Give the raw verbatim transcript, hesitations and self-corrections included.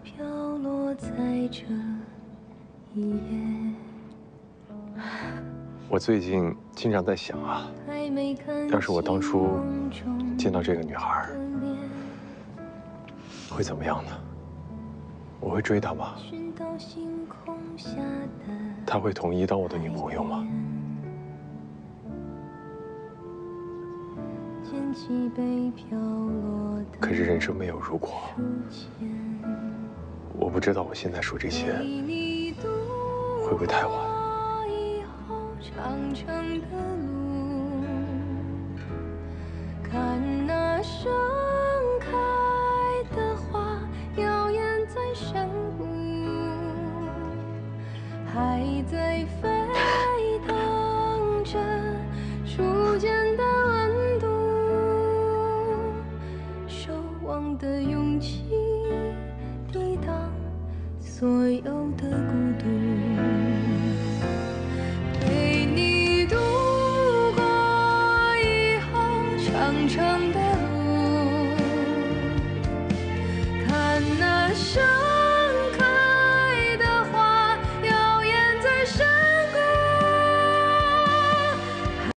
飘落在这一夜。 我最近经常在想啊，要是我当初见到这个女孩，会怎么样呢？我会追她吗？她会同意当我的女朋友吗？ 可是人生没有如果，我不知道我现在说这些会不会太晚。看那盛开的花摇曳在山谷，还在飞荡着初见的温度。 的勇气抵挡所有的孤独，陪你度过以后长长的。